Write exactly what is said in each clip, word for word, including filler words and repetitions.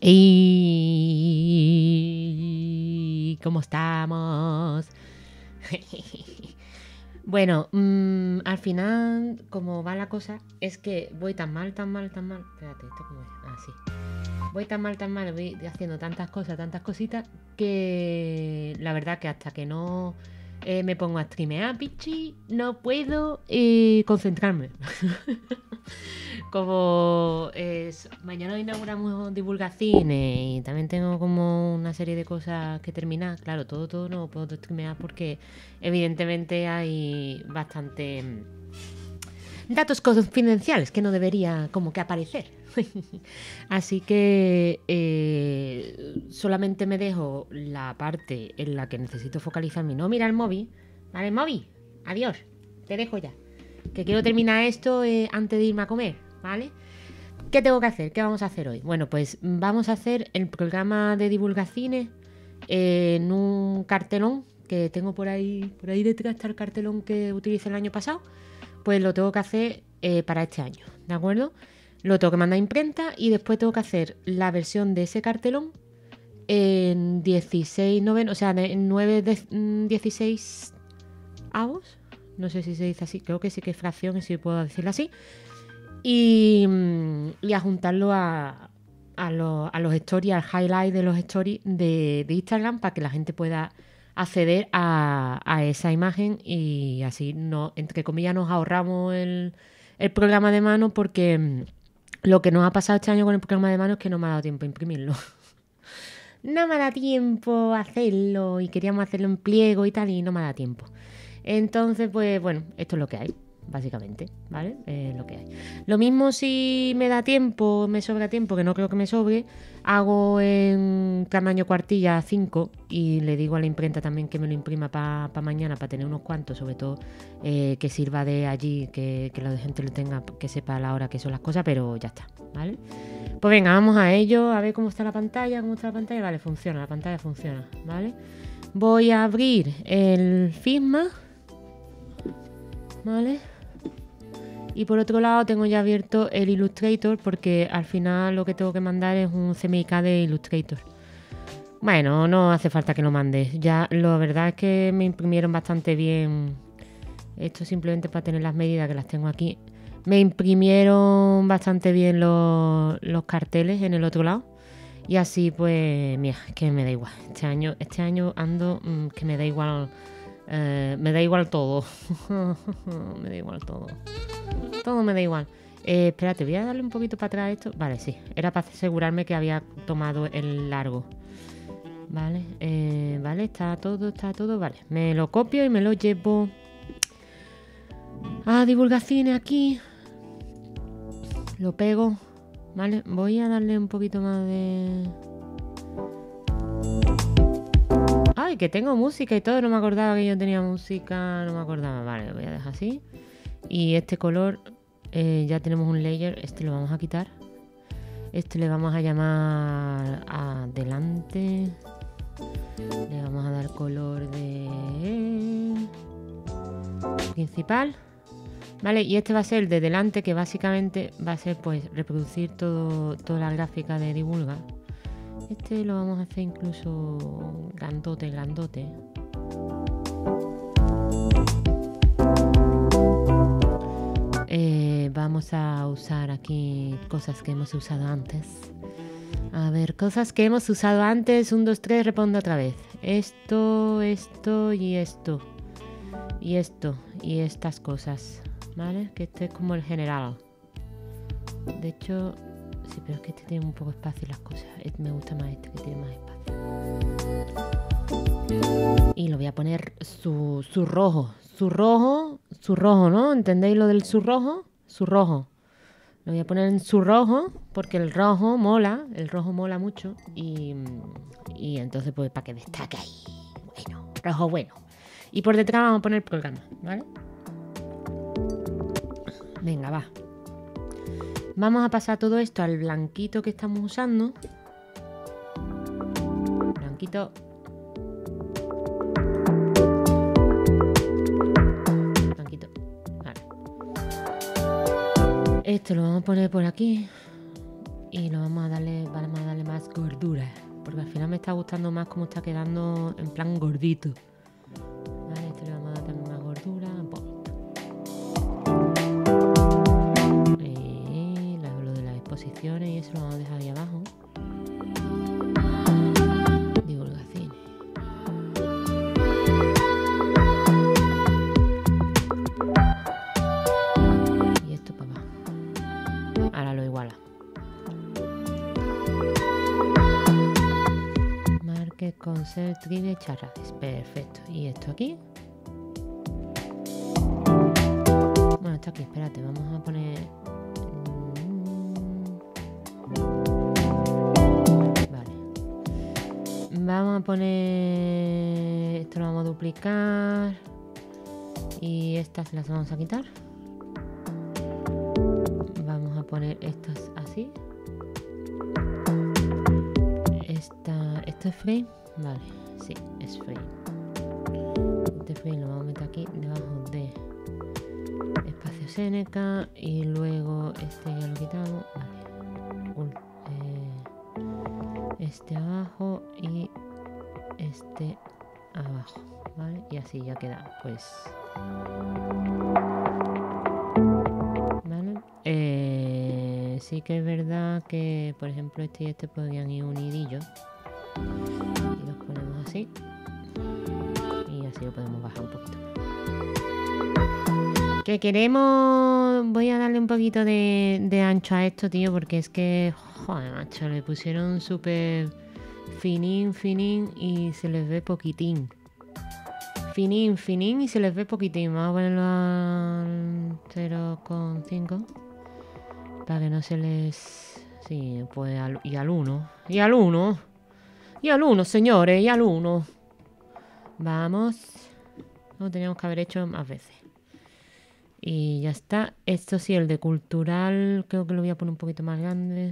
Y ¿cómo estamos? Bueno, mmm, al final, como va la cosa, es que voy tan mal, tan mal, tan mal. Espérate, ¿esto cómo es? Ah, sí. Voy tan mal, tan mal, voy haciendo tantas cosas, tantas cositas, que la verdad que hasta que no eh, me pongo a streamear, pichi, no puedo eh, concentrarme. Como eh, mañana inauguramos divulgacines y también tengo como una serie de cosas que terminar. Claro, todo, todo no puedo streamear porque evidentemente hay bastante mm, datos confidenciales que no debería como que aparecer. Así que eh, solamente me dejo la parte en la que necesito focalizarme. No mira el móvil. Vale, móvil. Adiós. Te dejo ya. Que quiero terminar esto eh, antes de irme a comer. ¿Vale? ¿Qué tengo que hacer? ¿Qué vamos a hacer hoy? Bueno, pues vamos a hacer el programa de divulgacines en un cartelón que tengo por ahí. Por ahí detrás está el cartelón que utilicé el año pasado. Pues lo tengo que hacer eh, para este año. ¿De acuerdo? Lo tengo que mandar a imprenta y después tengo que hacer la versión de ese cartelón en dieciséis novenos, o sea, en nueve dieciséis avos. No sé si se dice así, creo que sí que es fracción y si puedo decirlo así. Y, y a juntarlo a, a, los, a los stories, al highlight de los stories de, de Instagram para que la gente pueda acceder a, a esa imagen y así, no, entre comillas, nos ahorramos el, el programa de mano porque lo que nos ha pasado este año con el programa de mano es que no me ha dado tiempo a imprimirlo. No me da tiempo a hacerlo y queríamos hacerlo en pliego y tal y no me da tiempo. Entonces, pues bueno, esto es lo que hay, básicamente, ¿vale? Es lo que hay. Lo mismo si me da tiempo, me sobra tiempo, que no creo que me sobre, hago en tamaño cuartilla cinco y le digo a la imprenta también que me lo imprima para pa mañana, para tener unos cuantos, sobre todo eh, que sirva de allí, que, que la gente lo tenga, que sepa a la hora que son las cosas, pero ya está, ¿vale? Pues venga, vamos a ello, a ver cómo está la pantalla, cómo está la pantalla, vale, funciona, la pantalla funciona, ¿vale? Voy a abrir el Figma, ¿vale? Y por otro lado tengo ya abierto el Illustrator porque al final lo que tengo que mandar es un C M Y K de Illustrator. Bueno, no hace falta que lo mandes. Ya la verdad es que me imprimieron bastante bien. Esto simplemente para tener las medidas que las tengo aquí. Me imprimieron bastante bien los, los carteles en el otro lado. Y así pues, mira, es que me da igual. Este año, este año ando mmm, que me da igual. Eh, me da igual todo. Me da igual todo. Todo me da igual. Eh, espérate, voy a darle un poquito para atrás esto. Vale, sí. Era para asegurarme que había tomado el largo. Vale, eh, vale, está todo, está todo. Vale, me lo copio y me lo llevo a divulgaciones aquí. Lo pego. Vale, voy a darle un poquito más de... Ay, que tengo música y todo. No me acordaba que yo tenía música. No me acordaba. Vale, lo voy a dejar así. Y este color, eh, ya tenemos un layer. Este lo vamos a quitar. Este le vamos a llamar adelante. Le vamos a dar color de principal. Vale, y este va a ser el de delante, que básicamente va a ser pues reproducir todo, toda la gráfica de divulga. Este lo vamos a hacer incluso grandote, grandote. Eh, vamos a usar aquí cosas que hemos usado antes. A ver, cosas que hemos usado antes. Un, dos, tres, respondo otra vez. Esto, esto y esto. Y esto, y estas cosas. ¿Vale? Que este es como el general. De hecho... Sí, pero es que este tiene un poco de espacio y las cosas. Me gusta más este que tiene más espacio. Y lo voy a poner su, su rojo. Su rojo, su rojo, ¿no? ¿Entendéis lo del su rojo? Su rojo. Lo voy a poner en su rojo porque el rojo mola. El rojo mola mucho. Y, y entonces, pues, para que destaque ahí. Bueno, rojo bueno. Y por detrás vamos a poner el programa, ¿vale? Venga, va. Vamos a pasar todo esto al blanquito que estamos usando. Blanquito. Blanquito. Vale. Esto lo vamos a poner por aquí. Y lo vamos a darle, vamos a darle más gordura. Porque al final me está gustando más cómo está quedando en plan gordito. Vale, este le vamos a dar también más gordura. Y lo de las exposiciones y eso lo vamos a dejar ahí abajo. Divulgación. Y esto para abajo. Ahora lo iguala. Market, concert, trivia y charlas. Perfecto. ¿Y esto aquí? Bueno, está aquí. Espérate, vamos a poner... Vale. Vamos a poner... Esto lo vamos a duplicar. Y estas las vamos a quitar. Vamos a poner estas así. Esta, ¿esto es frame? Vale, sí, es frame. Este frame lo vamos a meter aquí debajo de espacio Seneca y luego este ya lo quitamos. Vale. Un, eh, este abajo y este abajo, ¿vale? Y así ya queda, pues. ¿Vale? Eh, sí que es verdad que, por ejemplo, este y este podrían ir unidillos. Y los ponemos así. Y así lo podemos bajar un poquito. Que queremos... Voy a darle un poquito de, de ancho a esto, tío, porque es que... Joder, macho, le pusieron súper finín, finín y se les ve poquitín. Finín, finín y se les ve poquitín. Vamos a ponerlo al cero coma cinco. Para que no se les... Sí, pues al... y al uno. Y al uno. Y al uno, señores, y al uno. Vamos. Lo teníamos que haber hecho más veces. Y ya está. Esto sí, el de cultural, creo que lo voy a poner un poquito más grande.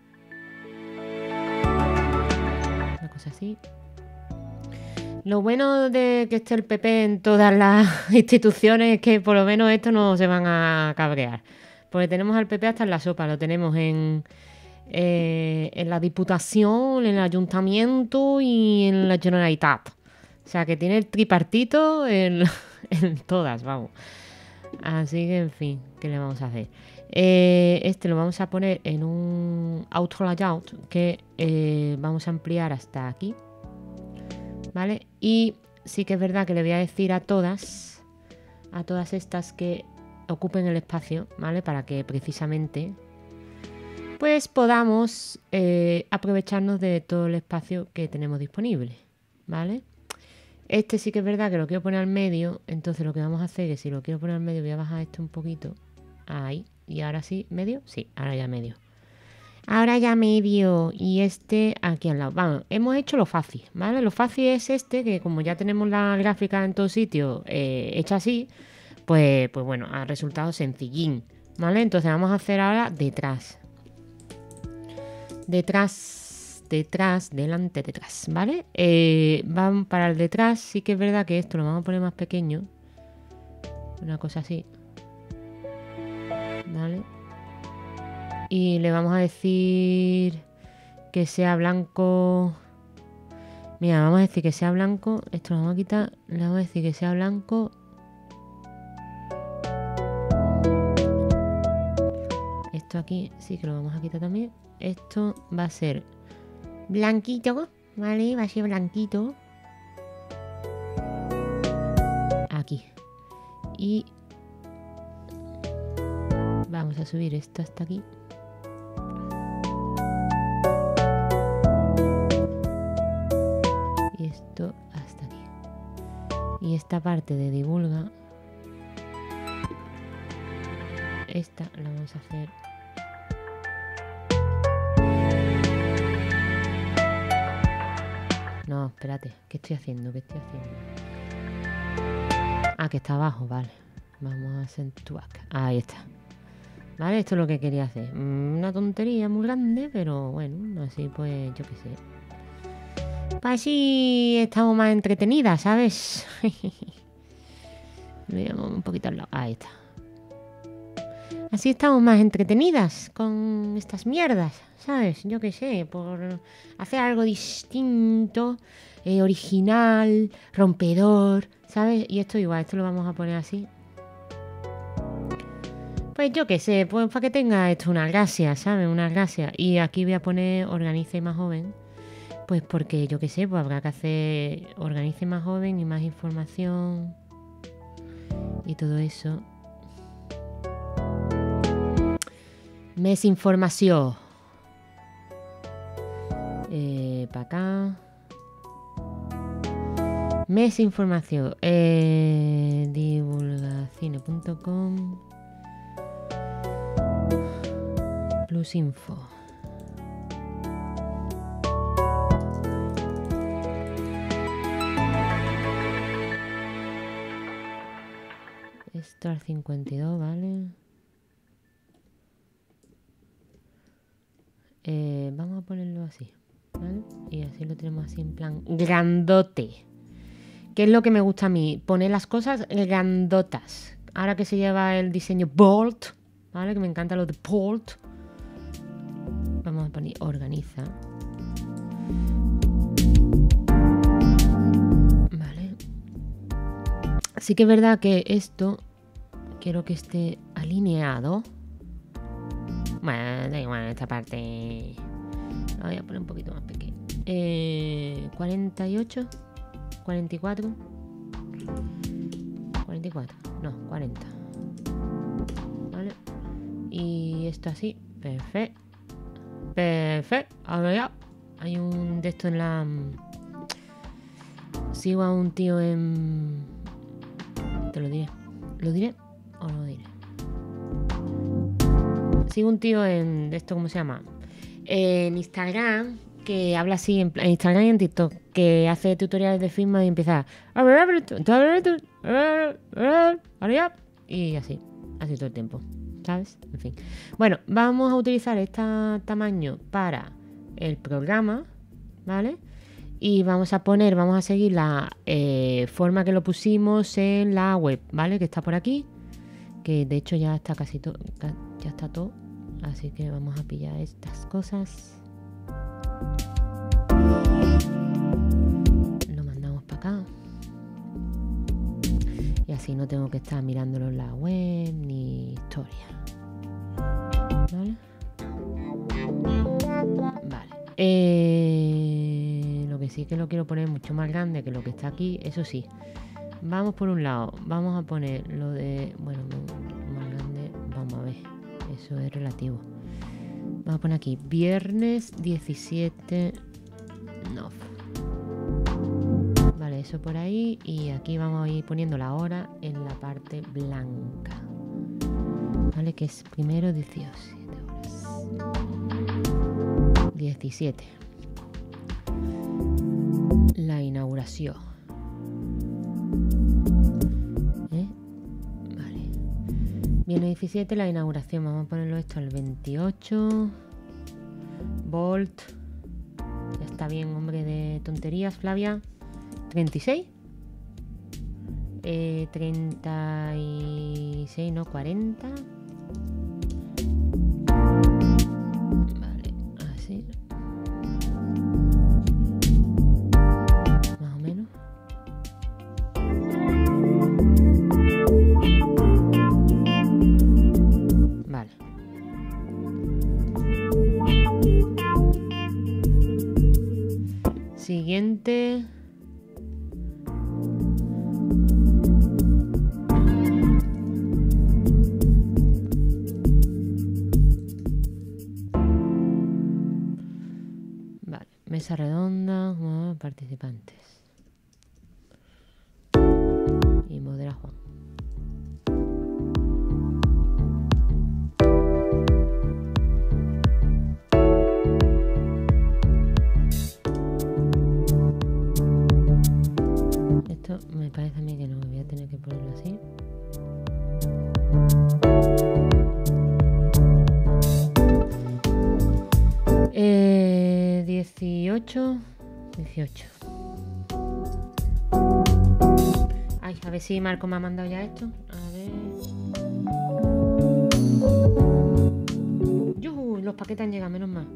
Una cosa así. Lo bueno de que esté el P P en todas las instituciones es que por lo menos estos no se van a cabrear. Porque tenemos al P P hasta en la sopa. Lo tenemos en... Eh, en la Diputación, en el Ayuntamiento y en la Generalitat. O sea que tiene el tripartito en, en todas, vamos. Así que, en fin, ¿qué le vamos a hacer? Eh, este lo vamos a poner en un auto layout que eh, vamos a ampliar hasta aquí. ¿Vale? Y sí que es verdad que le voy a decir a todas, a todas estas que ocupen el espacio, ¿vale? Para que precisamente... pues podamos eh, aprovecharnos de todo el espacio que tenemos disponible, ¿vale? Este sí que es verdad que lo quiero poner al medio, entonces lo que vamos a hacer es que si lo quiero poner al medio voy a bajar esto un poquito, ahí, y ahora sí, ¿medio? Sí, ahora ya medio. Ahora ya medio, y este aquí al lado. Vamos, hemos hecho lo fácil, ¿vale? Lo fácil es este, que como ya tenemos la gráfica en todo sitio eh, hecha así, pues, pues bueno, ha resultado sencillín, ¿vale? Entonces vamos a hacer ahora detrás. Detrás, detrás, delante, detrás, ¿vale? Eh, van para el detrás, sí que es verdad que esto lo vamos a poner más pequeño. Una cosa así. ¿Vale? Y le vamos a decir que sea blanco. Mira, vamos a decir que sea blanco. Esto lo vamos a quitar. Le vamos a decir que sea blanco. Esto aquí sí que lo vamos a quitar también. Esto va a ser blanquito, ¿vale? Va a ser blanquito. Aquí. Y vamos a subir esto hasta aquí. Y esto hasta aquí. Y esta parte de divulga, esta la vamos a hacer. No, espérate, ¿qué estoy haciendo? ¿Qué estoy haciendo? Ah, que está abajo, vale. Vamos a acentuar. Ahí está. Vale, esto es lo que quería hacer. Una tontería muy grande, pero bueno, así pues, yo qué sé. Pues así estamos más entretenidas, ¿sabes? Veamos un poquito al lado. Ahí está. Así estamos más entretenidas con estas mierdas, ¿sabes? Yo qué sé, por hacer algo distinto, eh, original, rompedor, ¿sabes? Y esto igual, esto lo vamos a poner así. Pues yo qué sé, pues para que tenga esto una gracia, ¿sabes? Una gracia. Y aquí voy a poner Organice más joven. Pues porque yo qué sé, pues habrá que hacer Organice más joven y más información y todo eso. Més informació. Eh, para acá. Més informació. Eh, divulgacine punto com plus info. Esto al cincuenta y dos, ¿vale? Eh, vamos a ponerlo así, ¿vale? Y así lo tenemos así en plan grandote. ¿Qué es lo que me gusta a mí? Poner las cosas grandotas. Ahora que se lleva el diseño bold, ¿vale? Que me encanta lo de bold. Vamos a poner organiza. Vale. Sí que es verdad que esto quiero que esté alineado. Bueno, da igual esta parte. La voy a poner un poquito más pequeño. Eh, cuarenta y ocho, cuarenta y cuatro, cuarenta y cuatro, no, cuarenta. Vale. Y esto así, perfecto. Perfecto. Ahora ya. Hay un de esto en la. Sigo a un tío en. Te lo diré. ¿Lo diré o no lo diré? Sigo un tío en esto, ¿cómo se llama? En Instagram, que habla así, en, en Instagram y en TikTok, que hace tutoriales de firma y empieza y así, así todo el tiempo, ¿sabes? En fin. Bueno, vamos a utilizar este tamaño para el programa, ¿vale? Y vamos a poner, vamos a seguir la eh, forma que lo pusimos en la web, ¿vale? Que está por aquí, que de hecho ya está casi todo, ya está todo. Así que vamos a pillar estas cosas. Lo mandamos para acá. Y así no tengo que estar mirándolo en la web ni historia. ¿Vale? Vale. Eh, lo que sí que lo quiero poner mucho más grande que lo que está aquí. Eso sí. Vamos por un lado. Vamos a poner lo de... Bueno, más grande. Vamos a ver. Eso es relativo. Vamos a poner aquí viernes diecisiete. No. Vale, eso por ahí. Y aquí vamos a ir poniendo la hora en la parte blanca. Vale, que es primero diecisiete horas. diecisiete. La inauguración. ¿Eh? Viene diecisiete, la inauguración. Vamos a ponerlo esto al veintiocho. Volt. Ya está bien, hombre de tonterías, Flavia. treinta y seis. Eh, treinta y seis, no, cuarenta. Vale, así. Más o menos. Vale. Siguiente. Vale, mesa redonda, oh, participantes. Y modera Juan. Esto me parece a mí que no, voy a tener que ponerlo así. Eh, dieciocho. dieciocho. Ay, a ver si Marco me ha mandado ya esto. A ver. ¡Yuhu! Los paquetes han llegado, menos mal.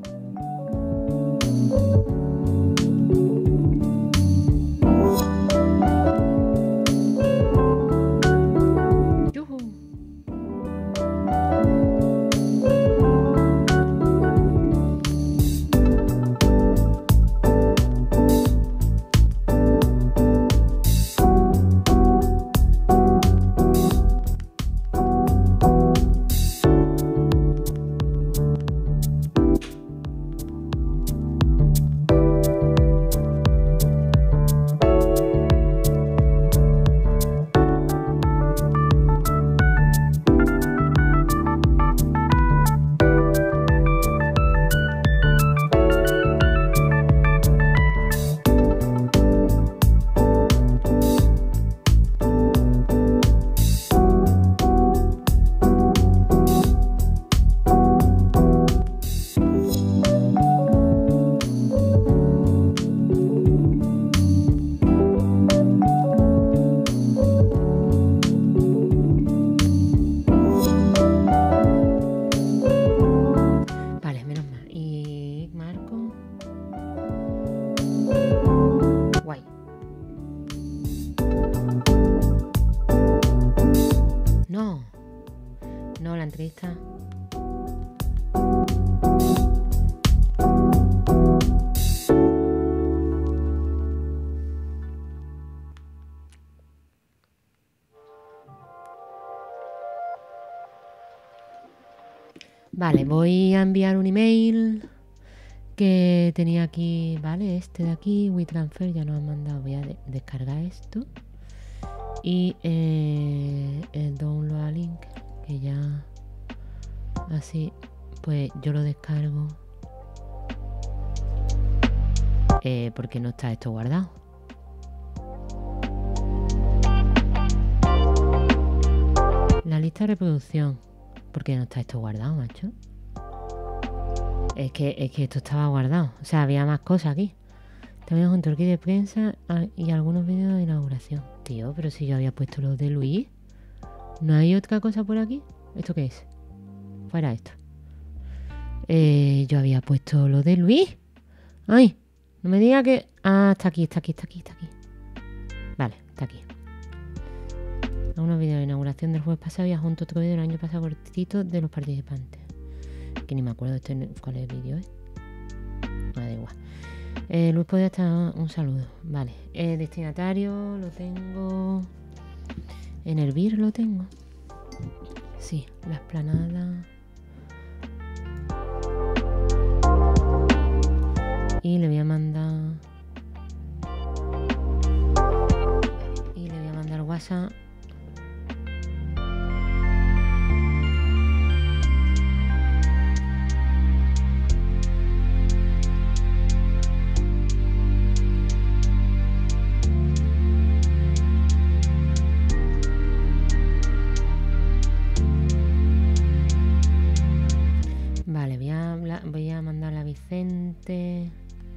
¡Yuhu! Entrevista. Vale, voy a enviar un email que tenía aquí, vale, este de aquí, WeTransfer, ya nos han mandado. Voy a de descargar esto y eh, el download a link, que ya así, pues yo lo descargo eh, porque no está esto guardado. La lista de reproducción, porque no está esto guardado, macho. Es que, es que esto estaba guardado, o sea, había más cosas aquí. También junto al kit de prensa y algunos vídeos de inauguración. Tío, pero si yo había puesto los de Luis, ¿no hay otra cosa por aquí? ¿Esto qué es? Fuera esto. Eh, yo había puesto lo de Luis. Ay, no me diga que... Ah, está aquí, está aquí, está aquí, está aquí. Vale, está aquí. Algunos vídeos de inauguración del jueves pasado y adjunto otro vídeo del año pasado cortito de los participantes. Que ni me acuerdo este, cuál es el vídeo, ¿eh? No, da igual. Eh, Luis podría estar... Un saludo. Vale. Eh, destinatario lo tengo... En el B I R lo tengo. Sí, la explanada. Y le voy a mandar... Y le voy a mandar WhatsApp. Vale, voy a, hablar, voy a mandarle a Vicente.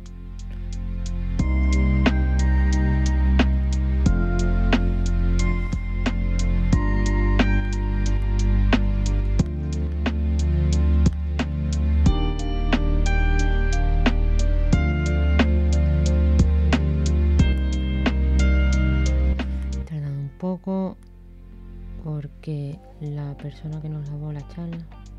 Tardando un poco porque la persona que nos grabó la charla...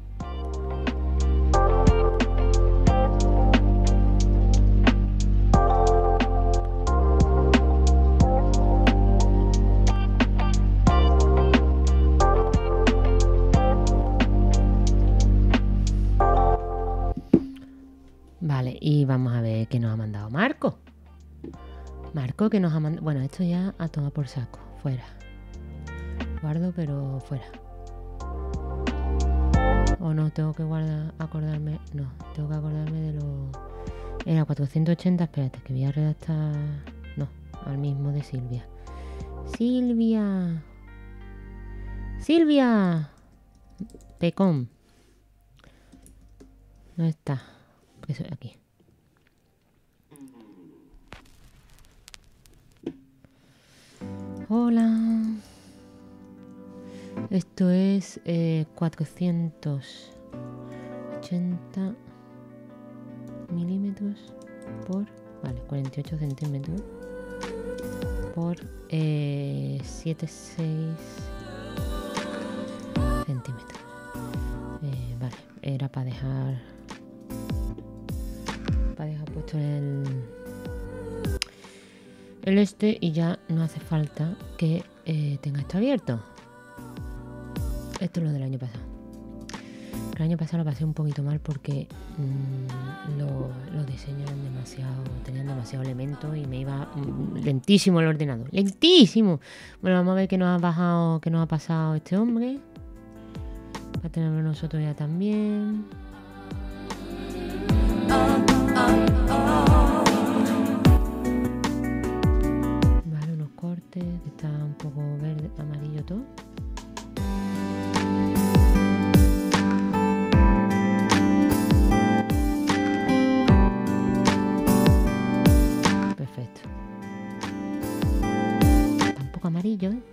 Vale, y vamos a ver qué nos ha mandado Marco. Marco que nos ha mandado... Bueno, esto ya a tomar por saco. Fuera. Guardo, pero fuera. O no, tengo que guardar, acordarme... No, tengo que acordarme de lo... Era cuatrocientos ochenta, espérate, que voy a redactar... No, al mismo de Silvia. Silvia. Silvia. Pecón. ¿Dónde está? Porque soy aquí. Hola. Esto es eh, cuatrocientos ochenta milímetros por, vale, cuarenta y ocho centímetros por eh, setenta y seis centímetros. Eh, vale, era para dejar para dejar puesto el el este y ya no hace falta que eh, tenga esto abierto. Esto es lo del año pasado. El año pasado lo pasé un poquito mal porque mmm, lo, los diseños eran demasiado, tenían demasiado elementos y me iba mmm, lentísimo el ordenador. ¡Lentísimo! Bueno, vamos a ver qué nos ha bajado, qué nos ha pasado este hombre. Para tenerlo nosotros ya también. Vale, unos cortes, que está un poco verde, amarillo todo. Perfecto. Está un poco amarillo, ¿eh?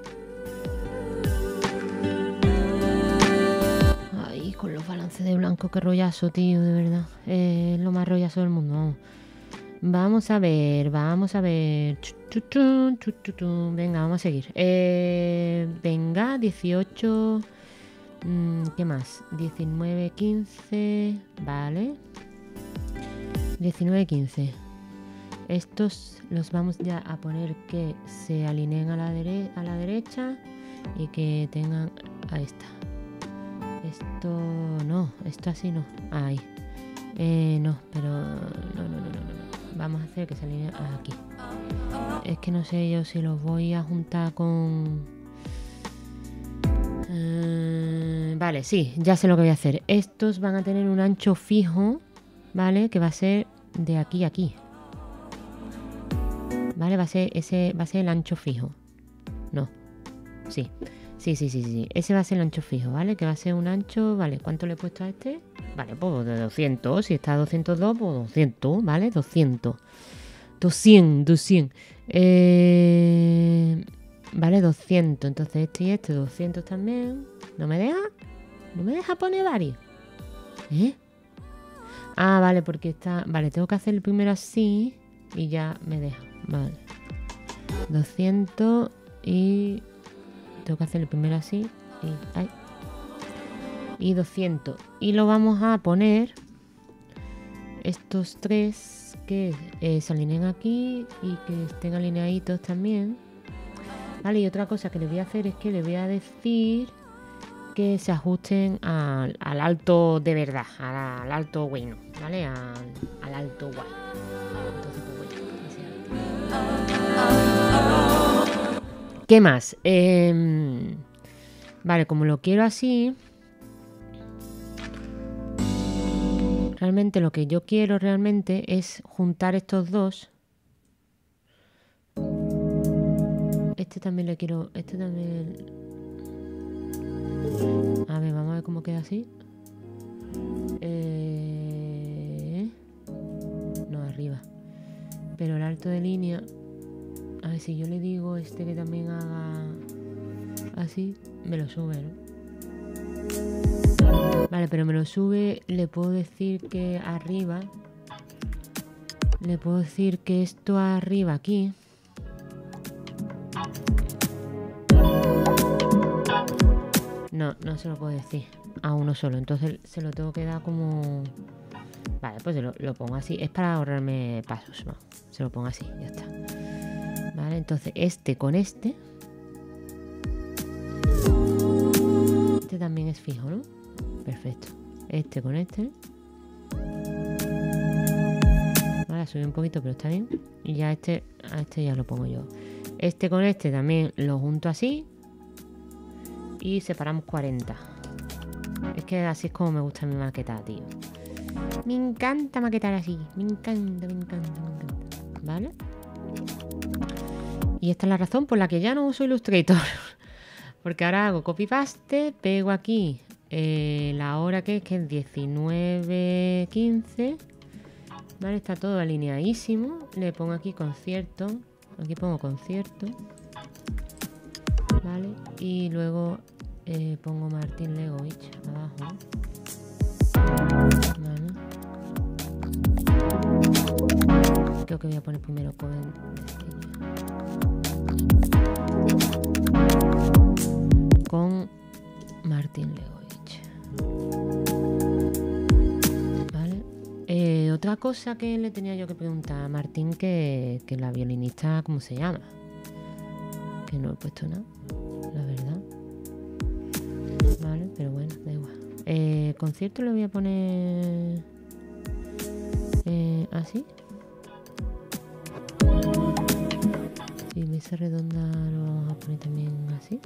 Ay, con los balances de blanco, qué rollazo, tío, de verdad. Es eh, lo más rollazo del mundo, vamos. Vamos a ver, vamos a ver. Venga, vamos a seguir. Eh, venga, dieciocho. ¿Qué más? diecinueve, quince. Vale. diecinueve, quince. Estos los vamos ya a poner que se alineen a la, dere a la derecha y que tengan a esta. Esto no, esto así no. Ahí. Eh, no, pero no, no, no, no, no. Vamos a hacer que se alineen aquí. Es que no sé yo si los voy a juntar con... Uh, vale, sí, ya sé lo que voy a hacer. Estos van a tener un ancho fijo, ¿vale? Que va a ser de aquí a aquí. Vale, va a ser ese, va a ser el ancho fijo. No. Sí. Sí, sí, sí, sí. Ese va a ser el ancho fijo, ¿vale? Que va a ser un ancho, ¿vale? ¿Cuánto le he puesto a este? Vale, pues de doscientos. Si está a doscientos dos, pues doscientos, ¿vale? doscientos. doscientos, doscientos. Eh... Vale, doscientos. Entonces este y este, doscientos también. ¿No me deja? ¿No me deja poner varios? ¿Eh? Ah, vale, porque está... Vale, tengo que hacer el primero así y ya me deja. Vale. doscientos y... Tengo que hacer el primero así y... ¡Ay! Y doscientos. Y lo vamos a poner... Estos tres que eh, se alineen aquí y que estén alineaditos también. Vale, y otra cosa que le voy a hacer es que le voy a decir que se ajusten al, al alto de verdad, al, al alto bueno, ¿vale? Al, al alto guay. Entonces, pues bueno, ¿qué más? Eh, vale, como lo quiero así... Realmente lo que yo quiero realmente es juntar estos dos. Este también le quiero... Este también... A ver, vamos a ver cómo queda así. Eh... No, arriba. Pero el alto de línea... A ver, si yo le digo este que también haga... Así, me lo sube, ¿no? Vale, pero me lo sube, le puedo decir que arriba, le puedo decir que esto arriba aquí, no, no se lo puedo decir a uno solo, entonces se lo tengo que dar como, vale, pues lo, lo pongo así, es para ahorrarme pasos, no, se lo pongo así, ya está. Vale, entonces este con este, este también es fijo, ¿no? Perfecto. Este con este. Vale, subí un poquito, pero está bien. Y ya este, a este ya lo pongo yo. Este con este también lo junto así. Y separamos cuarenta. Es que así es como me gusta mi maquetar, tío. Me encanta maquetar así. Me encanta, me encanta, me encanta. ¿Vale? Y esta es la razón por la que ya no uso Illustrator. Porque ahora hago copy-paste, pego aquí... Eh, la hora que es que es diecinueve quince, vale, está todo alineadísimo. Le pongo aquí concierto, aquí pongo concierto, vale, y luego eh, pongo Martín Legovich abajo. Vale. Creo que voy a poner primero Coven. Con Martín Legovich. Vale. Eh, otra cosa que le tenía yo que preguntar a Martín, que, que la violinista, ¿cómo se llama? Que no he puesto nada, la verdad. Vale, pero bueno, da igual. Eh, concierto le voy a poner eh, así. Y mesa redonda lo vamos a poner también así.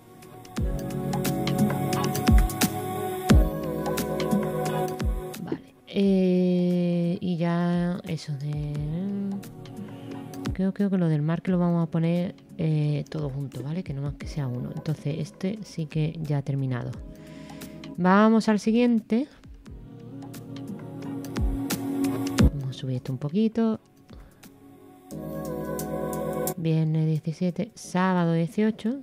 Vale. Eh, y ya eso de... Creo, creo que lo del marque lo vamos a poner eh, todo junto, ¿vale? Que no más que sea uno. Entonces este sí que ya ha terminado. Vamos al siguiente. Vamos a subir esto un poquito. Viernes diecisiete, sábado dieciocho.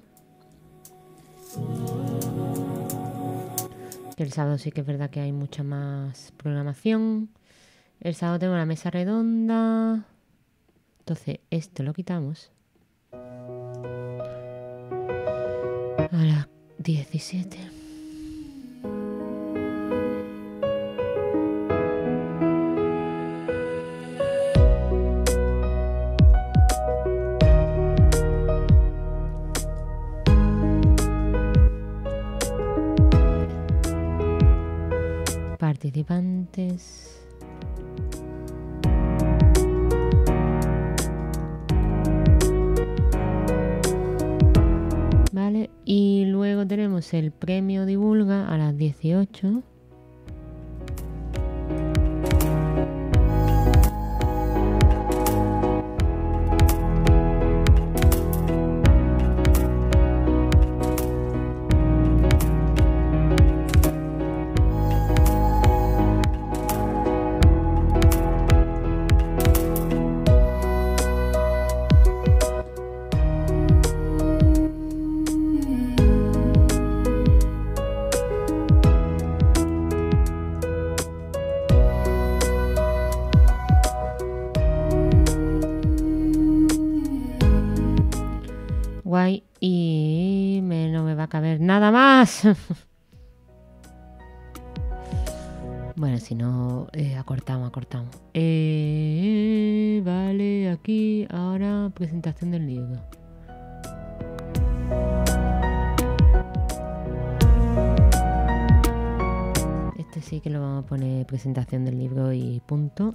El sábado sí que es verdad que hay mucha más programación. El sábado tengo la mesa redonda. Entonces esto lo quitamos. A las diecisiete. Participantes. Vale, y luego tenemos el premio Divulga a las dieciocho. Guay, y me, no me va a caber nada más. Bueno, si no, eh, acortamos, acortamos. Eh, vale, aquí, ahora, presentación del libro. Este sí que lo vamos a poner presentación del libro y punto.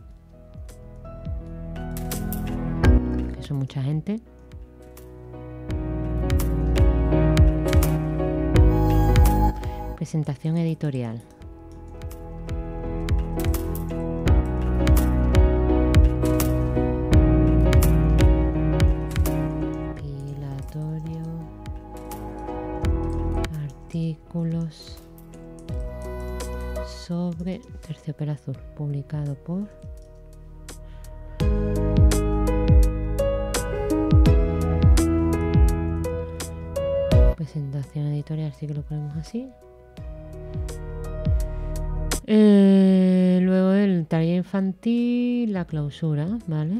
Que son mucha gente. Presentación editorial. Compilatorio. Artículos sobre Terciopelo Azul, publicado por presentación editorial, sí que lo ponemos así. Eh, luego el taller infantil, la clausura, ¿vale?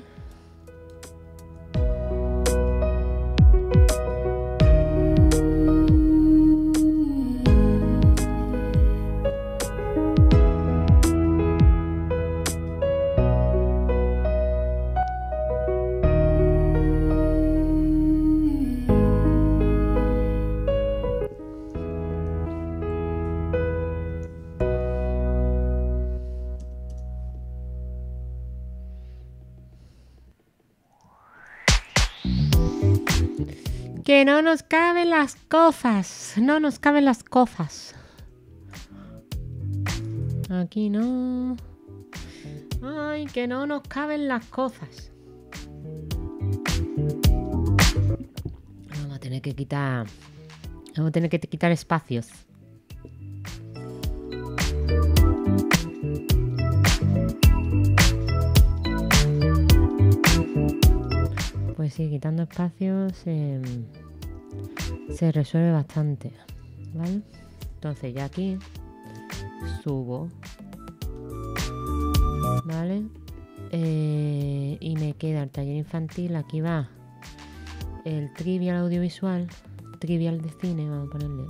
Que no nos caben las cofas. No nos caben las cofas. Aquí no. Ay, que no nos caben las cofas. Vamos a tener que quitar. Vamos a tener que quitar espacios. Pues sí, quitando espacios eh, se resuelve bastante. ¿vale? Entonces ya aquí subo, ¿vale? Eh, y me queda el taller infantil. Aquí va el trivial audiovisual, trivial de cine, vamos a ponerle.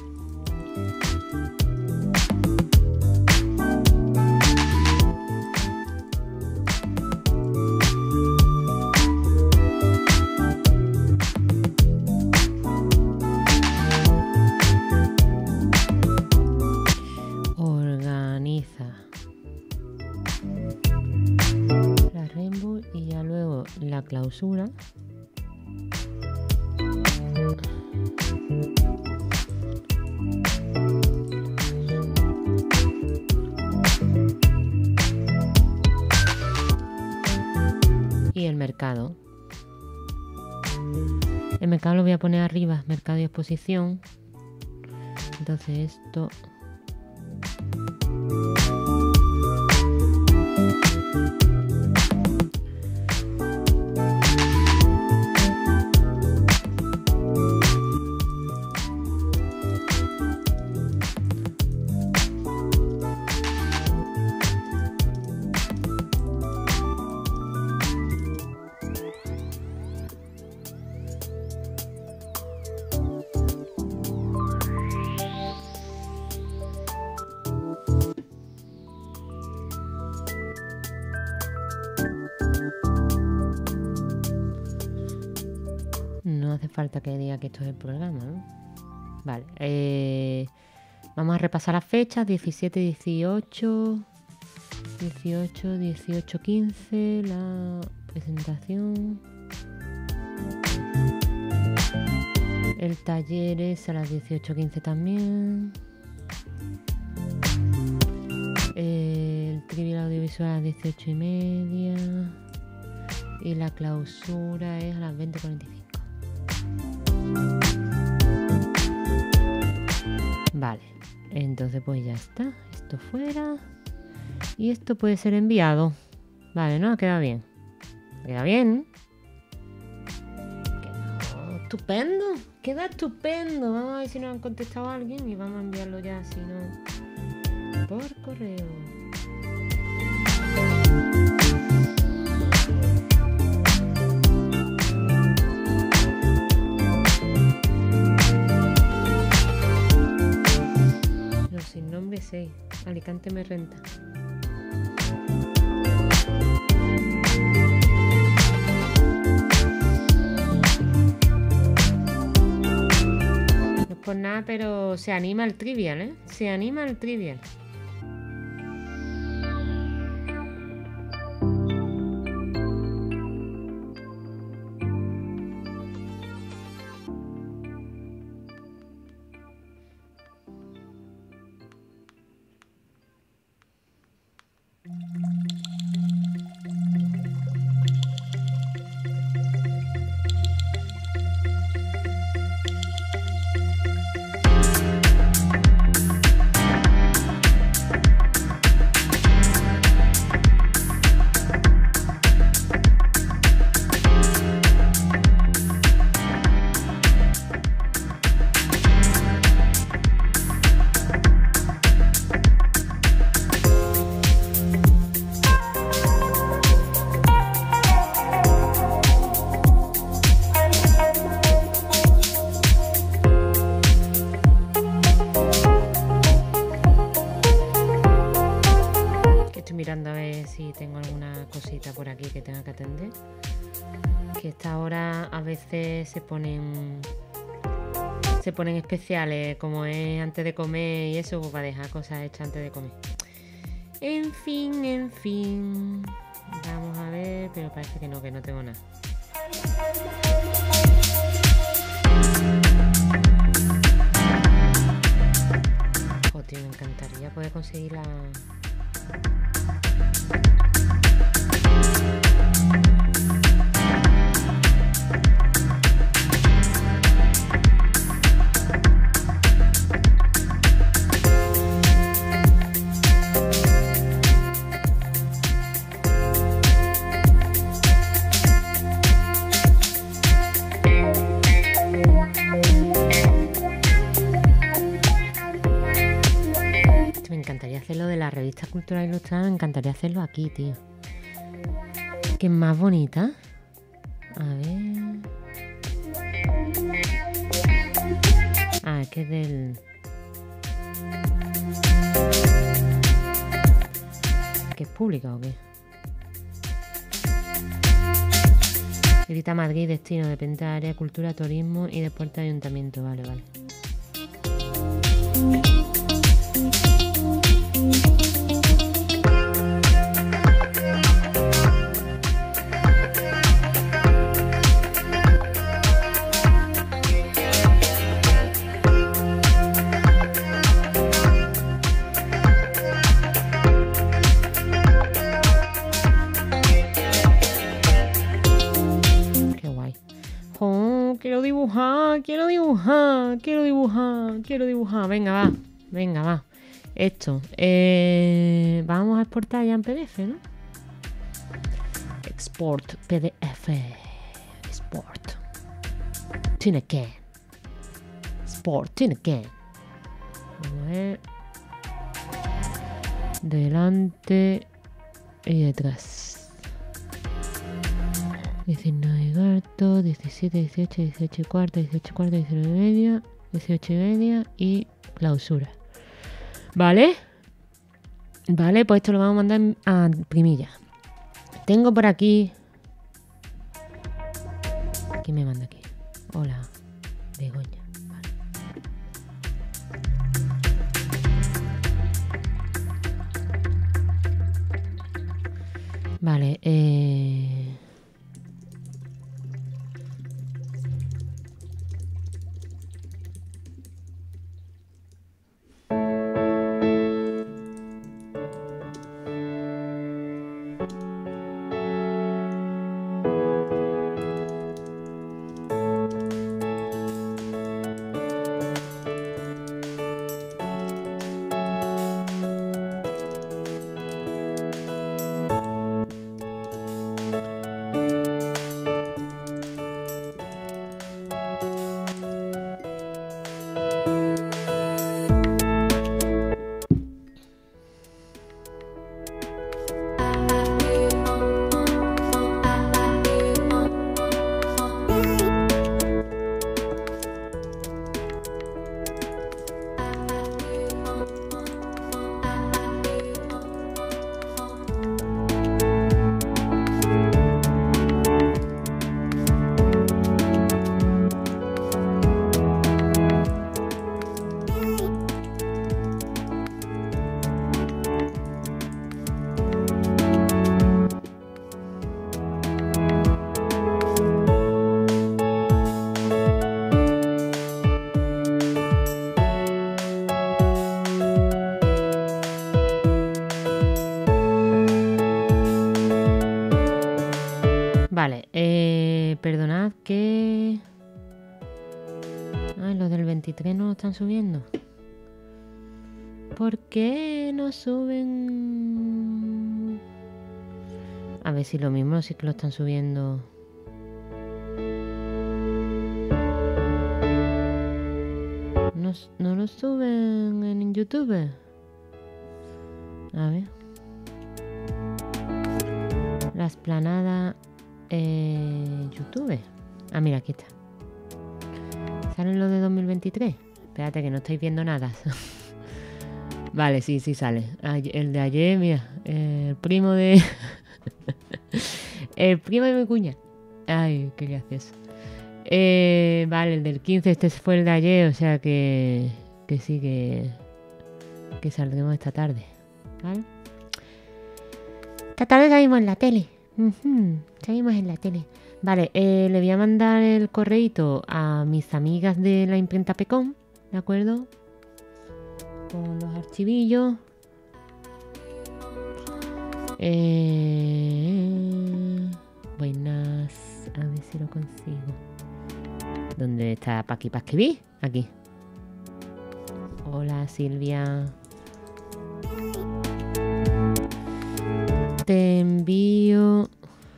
Organiza la Rainbow y ya luego la clausura. Y el mercado. El mercado lo voy a poner arriba, mercado y exposición. Entonces esto... No hace falta que diga que esto es el programa, ¿no? Vale. Eh, vamos a repasar las fechas. diecisiete, dieciocho, dieciocho, dieciocho, quince. La presentación. El taller es a las dieciocho quince también. El trivial audiovisual a las dieciocho y media. Y la clausura es a las veinte cuarenta y cinco. Vale, entonces pues ya está. Esto fuera. Y esto puede ser enviado. Vale, ¿no? Queda bien. Queda bien. Queda estupendo. Queda estupendo. Vamos a ver si nos han contestado a alguien y vamos a enviarlo ya, si no, por correo. Sin nombre seis. Alicante me renta. No es por nada, pero se anima el trivial, ¿eh? Se anima el trivial. Mirando a ver si tengo alguna cosita por aquí que tenga que atender, que esta hora a veces se ponen se ponen especiales, como es antes de comer y eso, pues para dejar cosas hechas antes de comer. En fin, en fin, vamos a ver, pero parece que no, que no tengo nada. Joder, me encantaría poder conseguir la... la revista Cultura Ilustrada me encantaría hacerlo aquí, tío. Que es más bonita. A ver. Ah, es que es del... ¿Que es pública o qué? Edita Madrid, destino, depende de área, cultura, turismo y deporte, ayuntamiento. Vale, vale. Quiero dibujar, quiero dibujar, quiero dibujar, quiero dibujar. Venga, va, venga, va. Esto, eh, vamos a exportar ya en P D F, ¿no? Export P D F. Export. Tiene que. Export, tiene que. Vamos a ver. Delante y detrás. diecinueve cuarto, diecisiete, dieciocho, dieciocho y cuarto, dieciocho y cuarto, diecinueve y media, dieciocho y media y clausura. ¿Vale? Vale, pues esto lo vamos a mandar a primilla. Tengo por aquí... ¿Quién me manda aquí? Hola, Begoña. Vale, vale eh... Vale, eh, perdonad que... Ay, los del veintitrés no lo están subiendo. ¿Por qué no suben? A ver si lo mismo sí que lo están subiendo. ¿No, no lo suben en YouTube? A ver. La Esplanada... Eh, YouTube. Ah, mira, aquí está. ¿Salen los de dos mil veintitrés? Espérate que no estáis viendo nada. Vale, sí, sí sale. El de ayer, mira, el primo de... el primo de mi cuña. Ay, qué gracioso. Eh, vale, el del quince, este fue el de ayer, o sea que... Que sí, que... Que saldremos esta tarde. ¿Vale? Esta tarde salimos en la tele. Uh-huh. Salimos en la tele. Vale, eh, le voy a mandar el correíto a mis amigas de la imprenta Pecón, ¿de acuerdo? Con los archivillos. Eh, buenas. A ver si lo consigo. ¿Dónde está Paqui Pasquibí? Aquí. Hola, Silvia. Te envío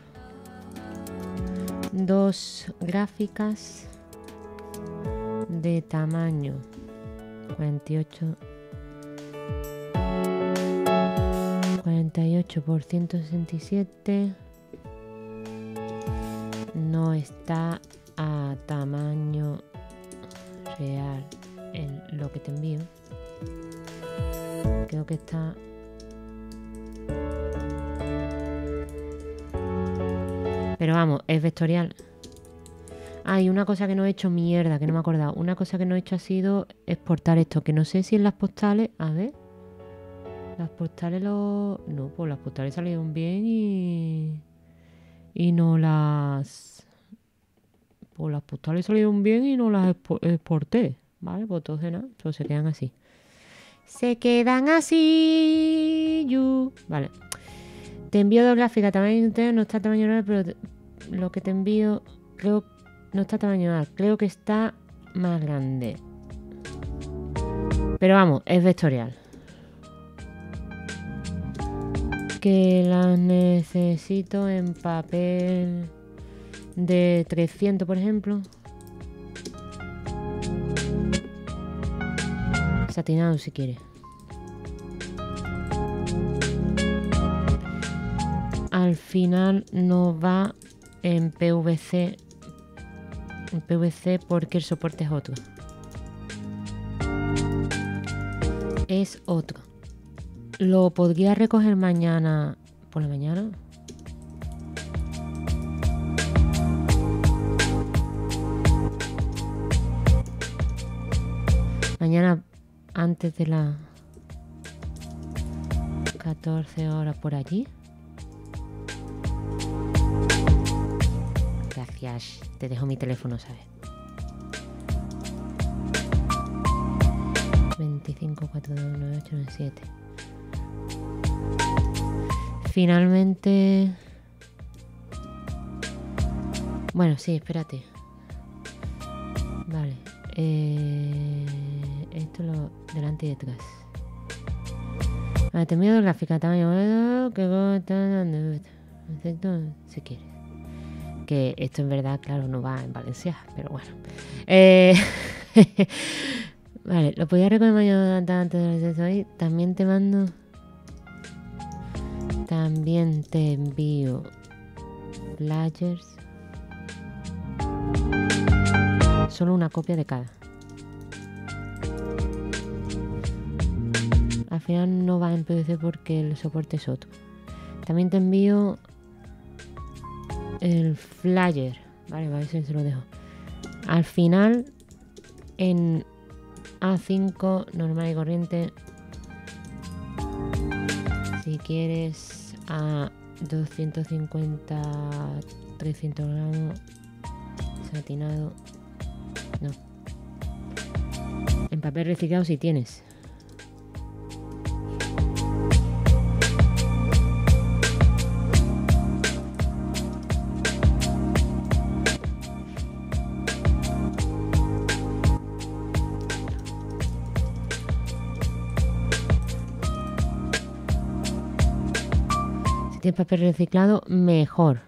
dos gráficas de tamaño cuarenta y ocho noventa y ocho por ciento sesenta y siete. No está a tamaño real en lo que te envío. Creo que está... Pero vamos, es vectorial. Ah, y una cosa que no he hecho, mierda, que no me he acordado. Una cosa que no he hecho ha sido exportar esto, que no sé si en las postales... A ver... Las postales lo... No, pues las postales salieron bien y... Y no las... Pues las postales salieron bien y no las expo- exporté. Vale, pues entonces nada, pues se quedan así. Se quedan así. You. Vale. Te envío dos gráficas, tamaño entero, no está tamaño real, pero te- lo que te envío, creo, no está tamaño real. Creo que está más grande. Pero vamos, es vectorial. Que las necesito en papel de trescientos, por ejemplo. Satinado si quieres. Al final no va en P V C. En P V C porque el soporte es otro. Es otro. Lo podría recoger mañana por la mañana. Mañana antes de las catorce horas por allí. Gracias. Te dejo mi teléfono, ¿sabes? veinticinco, cuatro, dos, nueve, ocho, nueve, siete. Finalmente... Bueno, sí, espérate. Vale. Eh... Esto lo delante y detrás. Vale, te envío gráfica tamaño que si quieres. Que esto en verdad, claro, no va en Valencia, pero bueno. Eh... Vale, lo podía recoger mañana antes de hoy. También te mando. También te envío flyers. Solo una copia de cada. Al final no va en P V C porque el soporte es otro. También te envío el flyer. Vale, a ver si se lo dejo. Al final en A cinco normal y corriente. Si quieres a doscientos cincuenta, trescientos gramos satinado. No. En papel reciclado si tienes. Si tienes papel reciclado, mejor.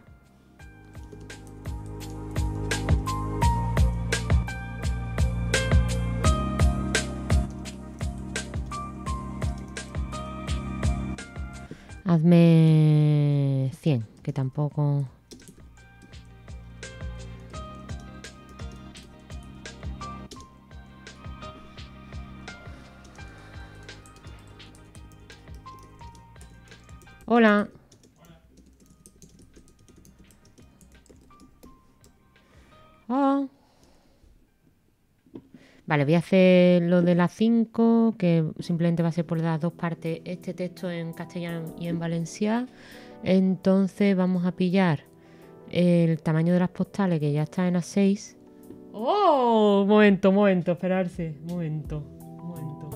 Hazme cien, que tampoco... Hola. Oh. Vale, voy a hacer lo de las cinco, que simplemente va a ser por las dos partes este texto en castellano y en valenciano. Entonces vamos a pillar el tamaño de las postales, que ya está en A seis. ¡Oh! Un momento, un momento, esperarse. Un momento, un momento.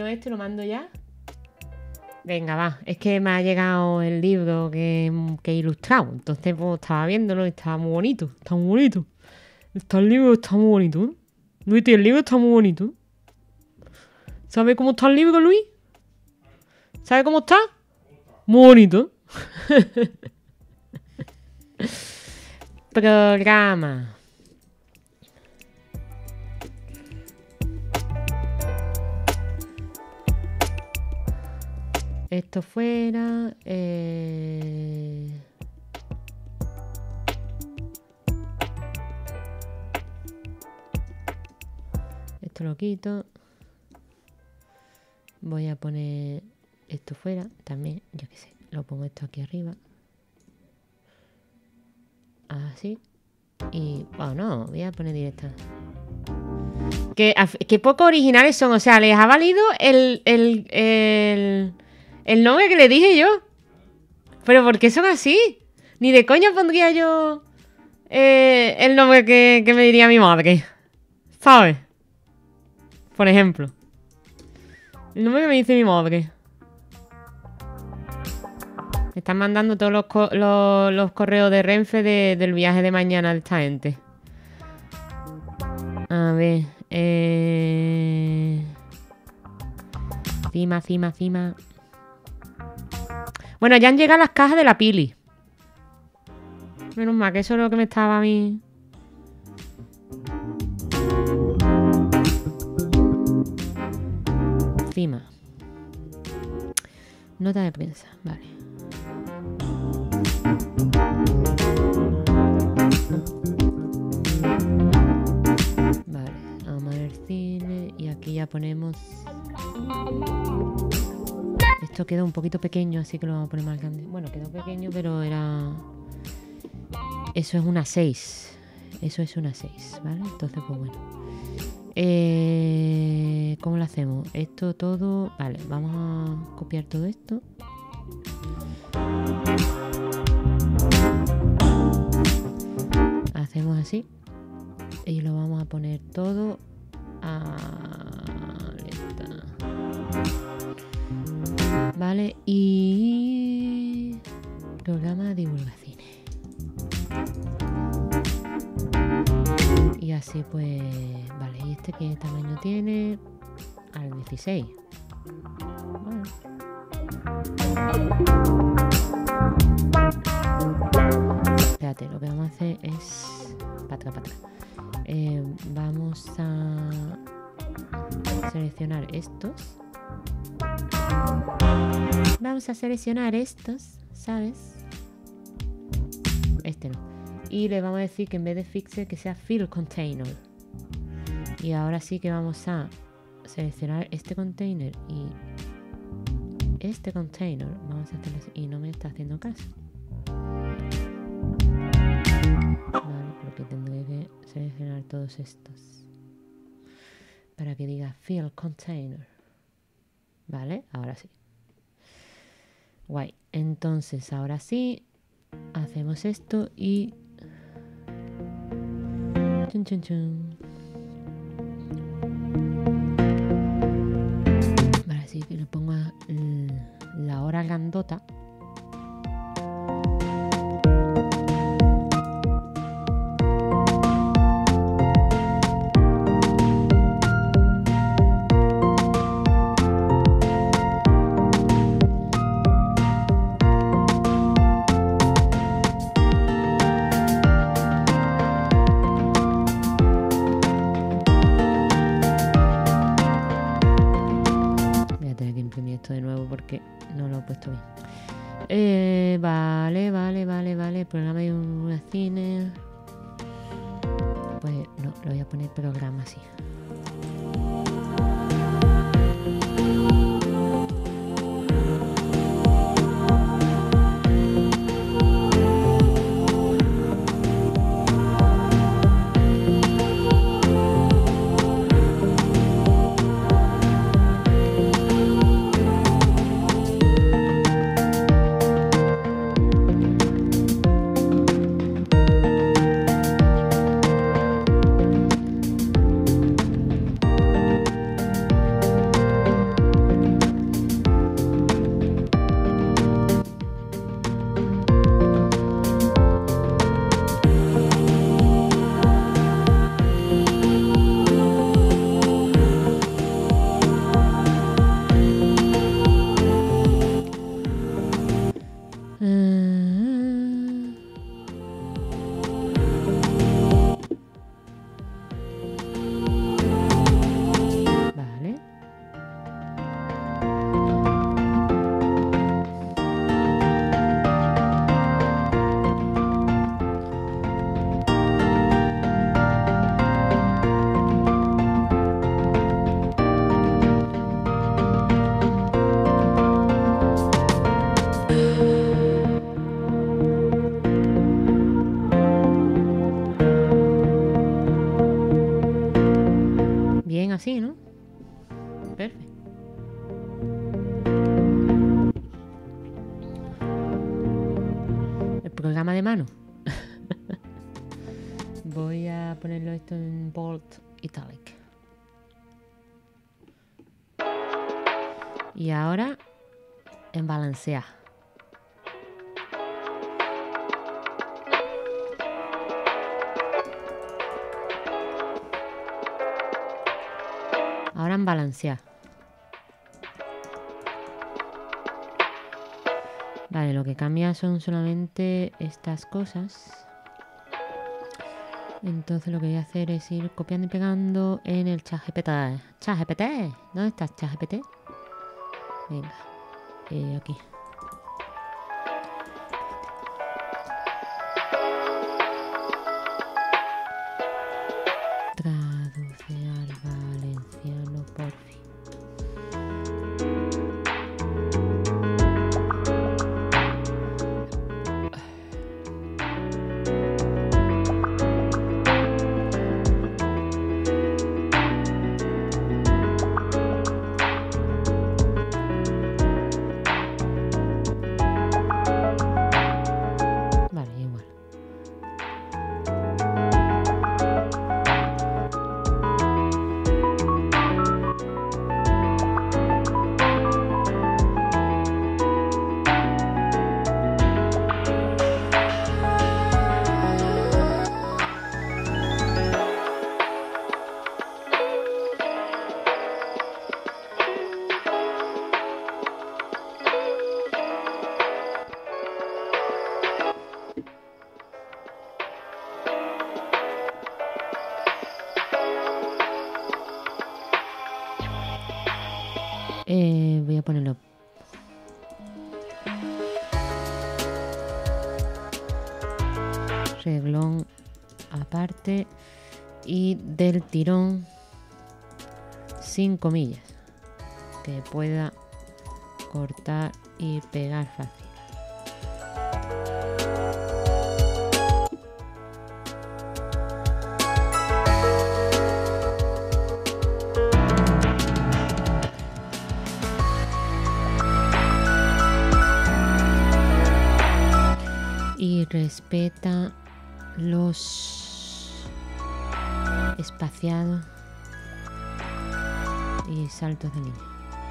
esto y lo mando ya. Venga, va. Es que me ha llegado el libro que, que he ilustrado. Entonces, pues, estaba viéndolo y estaba muy bonito. Está muy bonito. Está el libro, está muy bonito, ¿eh? Luis, el libro está muy bonito. ¿Sabe cómo está el libro, Luis? ¿Sabe cómo está? Muy bonito. Programa. Esto fuera. Eh... Esto lo quito. Voy a poner esto fuera también. Yo qué sé. Lo pongo esto aquí arriba. Así. Y. Bueno, no. Voy a poner directa. Que, que poco originales son. O sea, les ha valido el. el. el. el nombre que le dije yo. Pero ¿por qué son así? Ni de coña pondría yo. Eh, el nombre que, que me diría mi madre. ¿Sabes? Por ejemplo. El nombre que me dice mi madre. Me están mandando todos los, co los, los correos de Renfe de, del viaje de mañana de esta gente. A ver. Eh... Cima, cima, cima. Bueno, ya han llegado las cajas de la Pili. Menos mal que eso es lo que me estaba a mí. Cima. Nota de prensa, vale. Vale, vamos a ver cine. Y aquí ya ponemos. Esto quedó un poquito pequeño, así que lo vamos a poner más grande. Bueno, quedó pequeño, pero era. Eso es una seis. Eso es una seis, ¿vale? Entonces, pues bueno. Eh, ¿Cómo lo hacemos? Esto todo... Vale, vamos a copiar todo esto. Hacemos así. Y lo vamos a poner todo a... Vale, y... Programa de divulgación. Y así pues... Vale, ¿y este qué tamaño tiene? Al dieciséis. Bueno. Espérate, lo que vamos a hacer es... Para atrás, para atrás. Eh, vamos a... seleccionar estos. Vamos a seleccionar estos, ¿sabes? Este no. Y le vamos a decir que en vez de fixer que sea fill container. Y ahora sí que vamos a seleccionar este container y este container. Vamos a hacerlo así. Y no me está haciendo caso. Vale, porque tendré que seleccionar todos estos para que diga fill container. Vale, ahora sí. Guay. Entonces, ahora sí, hacemos esto y... Chun, chun, chun. Vale, sí, que le pongo la hora grandota. Eh, vale, vale, vale, vale. Programa de un cine. Pues no, lo voy a poner programa así. programa de mano. Voy a ponerlo esto en bold italic. Y ahora en balancear. Ahora en balancear. Vale, lo que cambia son solamente estas cosas. Entonces lo que voy a hacer es ir copiando y pegando en el ChatGPT. ChatGPT, ¿dónde estás, ChatGPT? Venga, eh, aquí. Traduce al valenciano, por fin. Eh, voy a ponerlo. Reglón aparte y del tirón sin comillas, que pueda cortar y pegar fácil. Y respeta los espaciados y saltos de línea.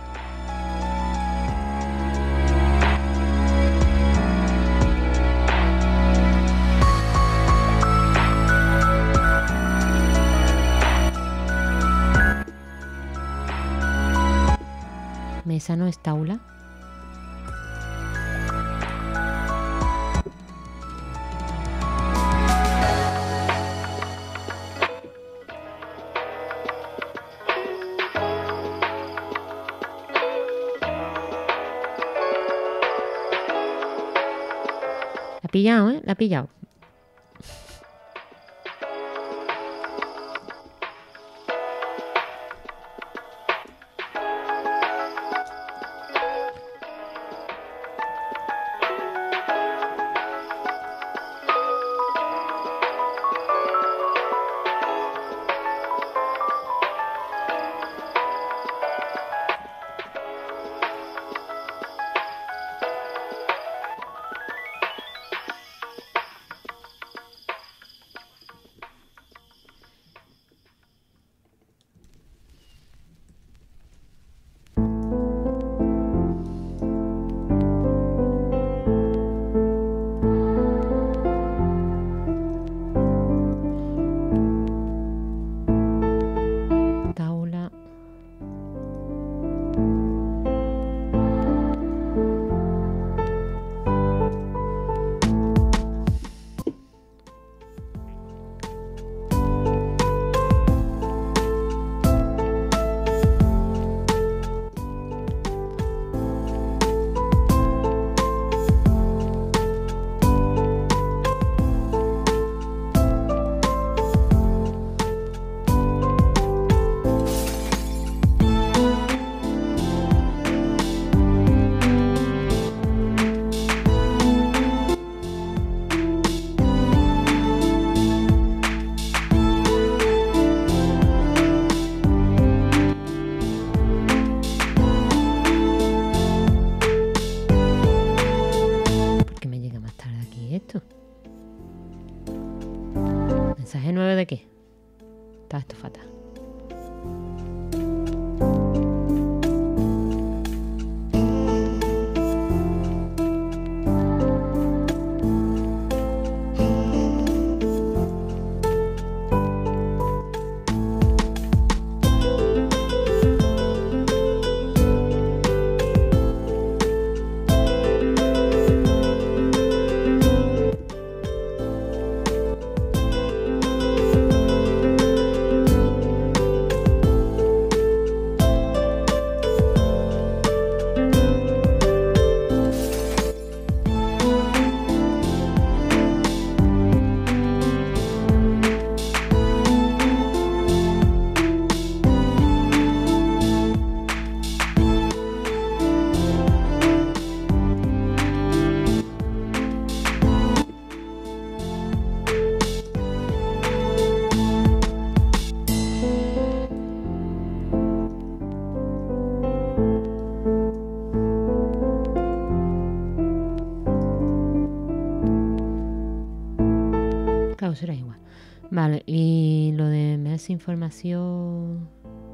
Mesa no es taula. La ha pillado, ¿eh? La ha pillado. esto? ¿Mensaje nueve de qué? Está esto fatal. Será igual. Vale, y lo de más información.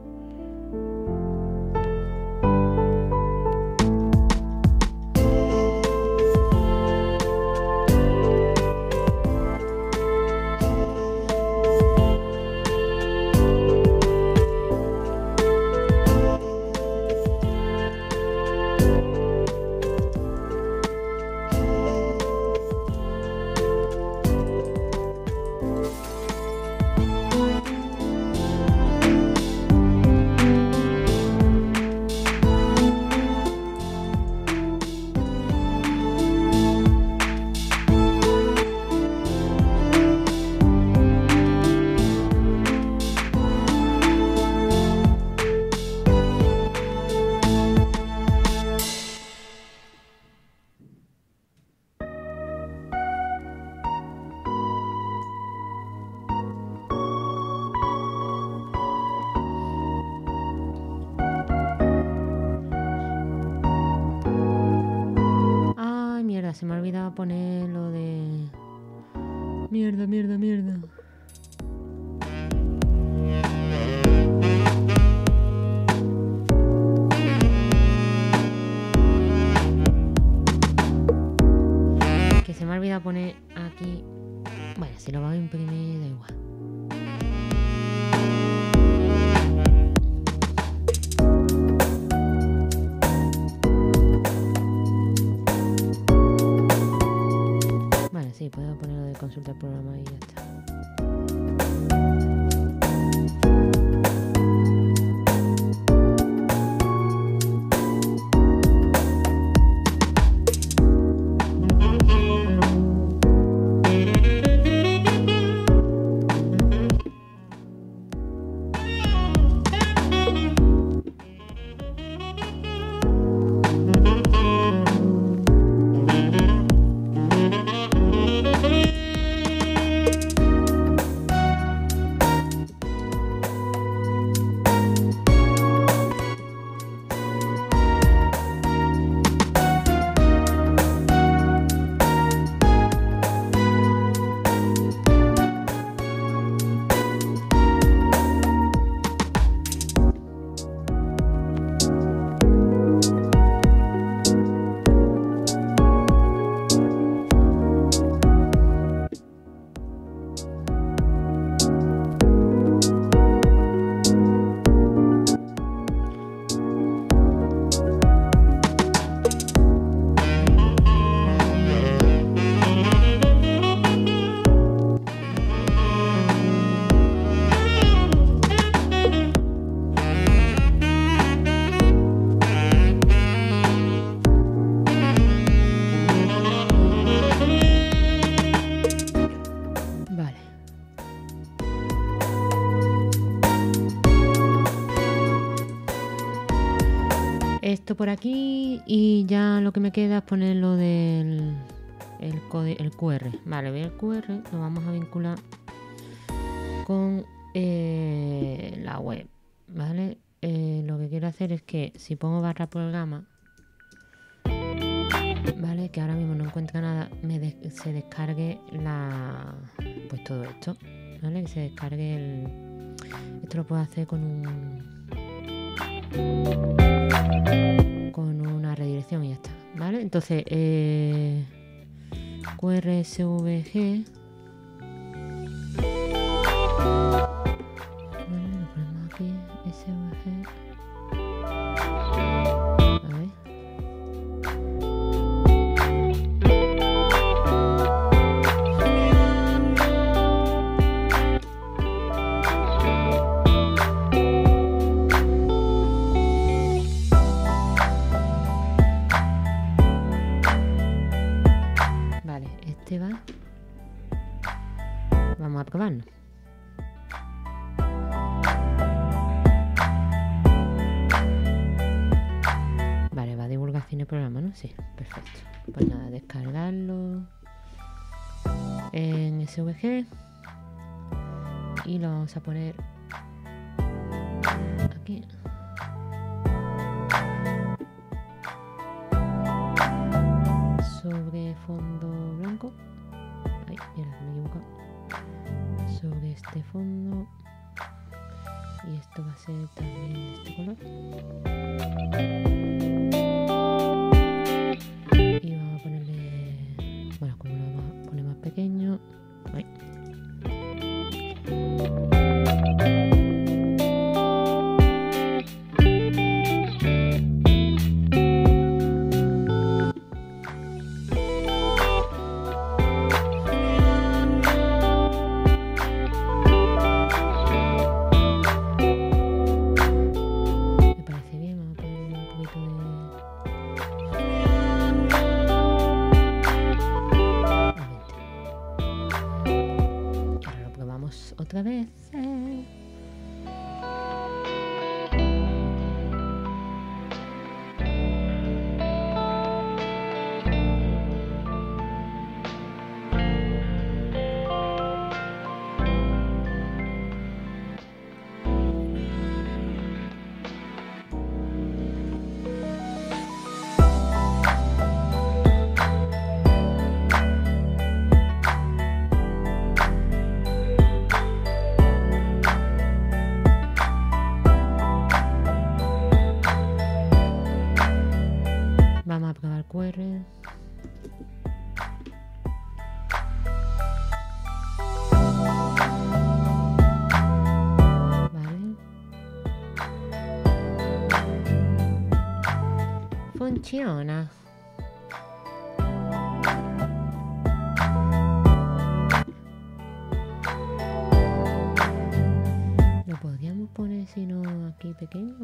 Se me ha olvidado poner lo de... Mierda, mierda, mierda. Que se me ha olvidado poner aquí... Bueno, si lo voy a imprimir da igual. Sí, puedo ponerlo de consulta el programa y ya está. Esto por aquí y ya lo que me queda es poner lo del el, el Q R. Vale, voy al Q R, lo vamos a vincular con eh, la web, ¿vale? Eh, lo que quiero hacer es que si pongo barra programa, ¿vale? Que ahora mismo no encuentra nada, ahora me de- se descargue la pues todo esto, ¿vale? Que se descargue el... Esto lo puedo hacer con un con una redirección y ya está, ¿vale? Entonces eh, Q R S V G, vale, lo ponemos aquí, S V G, a ver. Vale, este va. Vamos a probarlo. Vale, va a divulgación el programa, ¿no? Sí, perfecto. Pues nada, descargarlo en S V G y lo vamos a poner aquí. Sobre fondo blanco. Ay, mira, me he equivocado. Sobre este fondo. Y esto va a ser también de este color. Y vamos a ponerle... Bueno, como lo vamos a poner más pequeño. Ay. Me parece bien, vamos a ponerle un poquito de... Nuevamente. Ahora lo probamos otra vez. eh. Vamos a probar Q R. Vale. Funciona. ¿Lo podríamos poner si no aquí pequeño?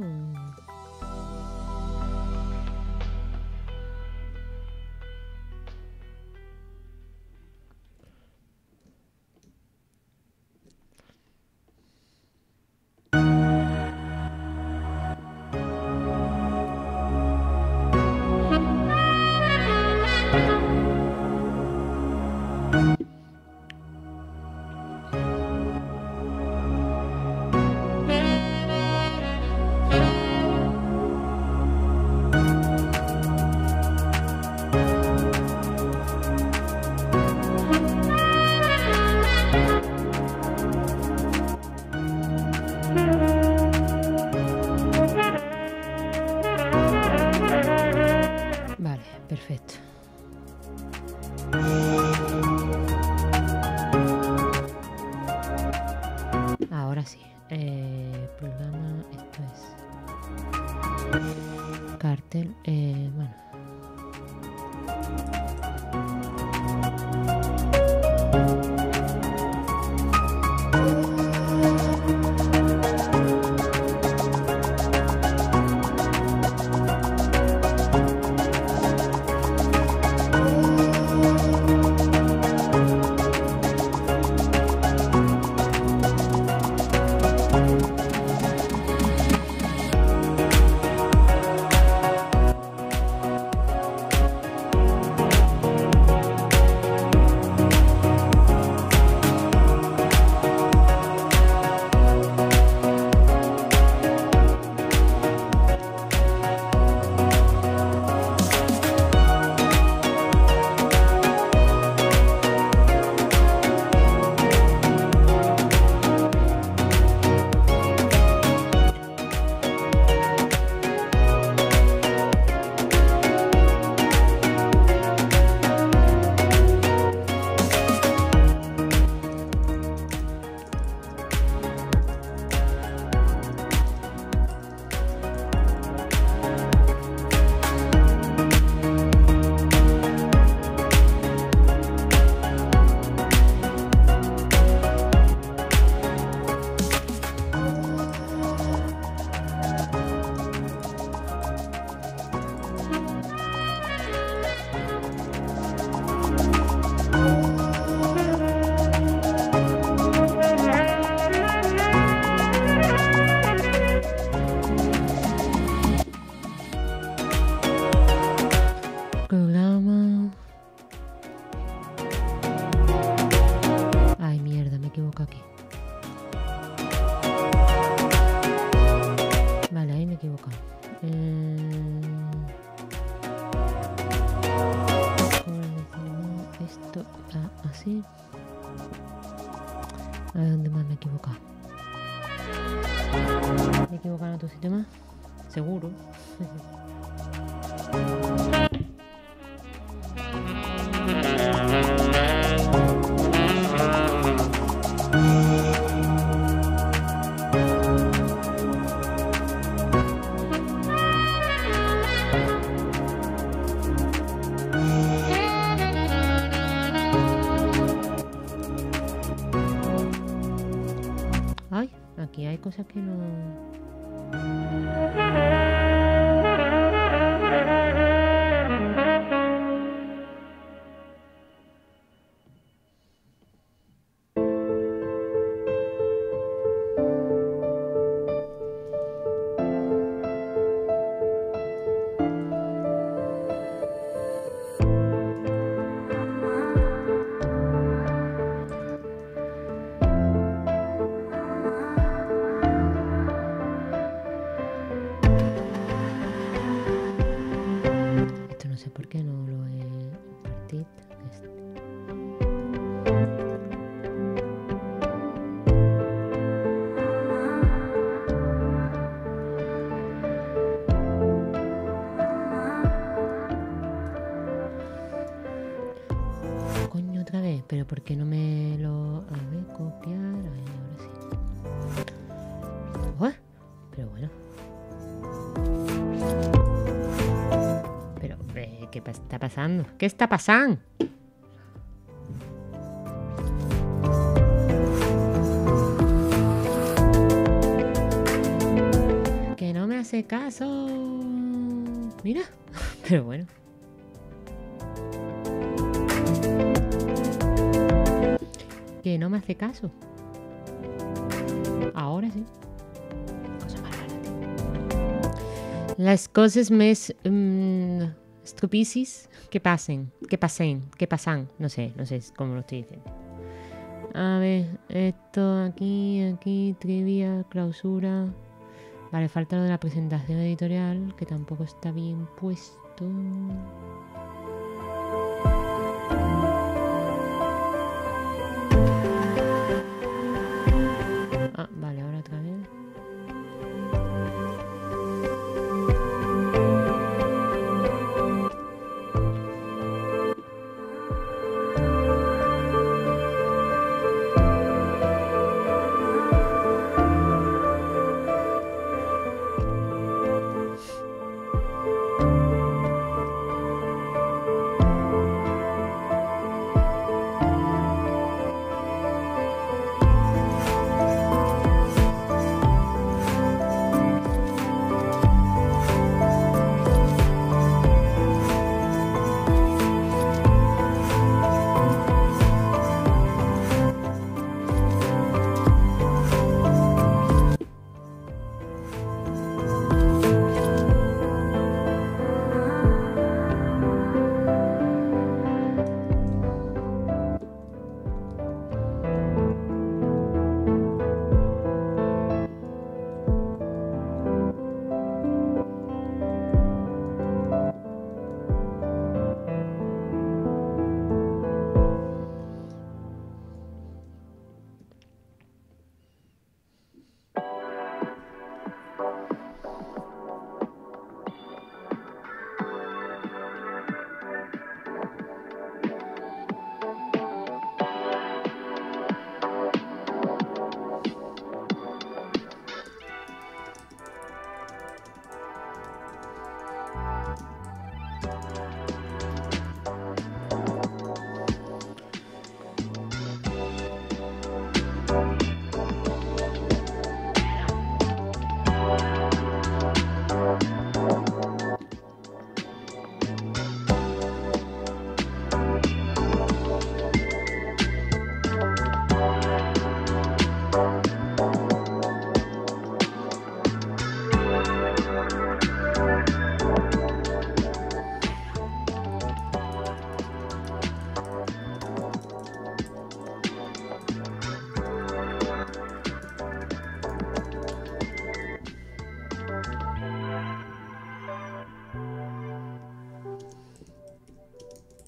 Vale, perfecto. Ahora sí. Eh, programa, esto es cartel. Eh, bueno. equivoco aquí. Vale, ahí me he equivocado. Eh... Esto va así. A ver dónde más me he equivocado. ¿Me he equivocado en otro sitio más? Seguro. Ay, aquí hay cosas que no... Esto no sé por qué no lo he impartido. Este. Coño, otra vez, pero ¿por qué no me lo... A ver, copiar... Ay, ahora sí. Uah, pero bueno. Pero, eh, ¿qué está pasando? ¿Qué está pasando? Que no me hace caso. Mira, pero bueno. Que no me hace caso. Ahora sí. Cosa más rara, tío. Las cosas más um, estupicis que pasen, que pasen, que pasan. No sé, no sé cómo lo estoy diciendo. A ver, esto aquí, aquí, trivia, clausura. Vale, falta lo de la presentación editorial, que tampoco está bien puesto. Ah, vale, ahora otra vez.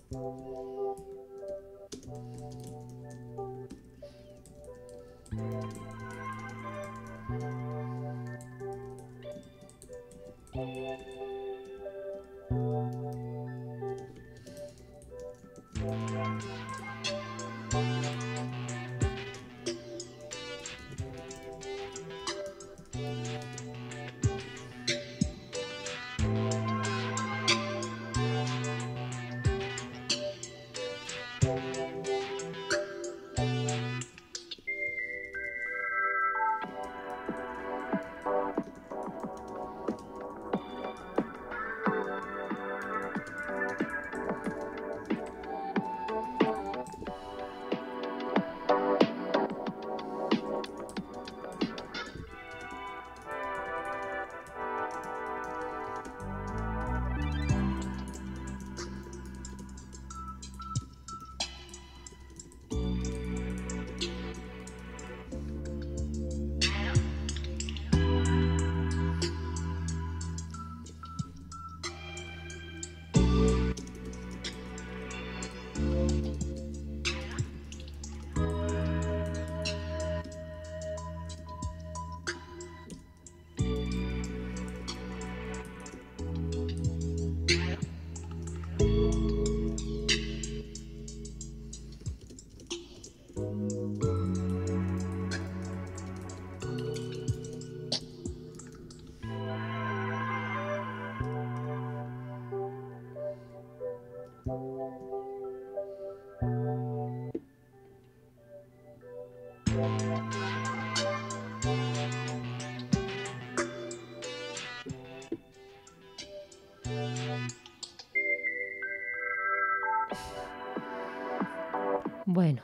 Bueno,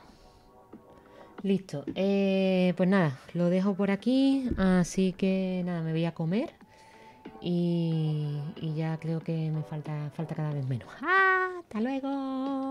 listo. Eh, pues nada, lo dejo por aquí. Así que nada, me voy a comer. Y, y ya creo que me falta, falta cada vez menos. ¡Ah! ¡Hasta luego!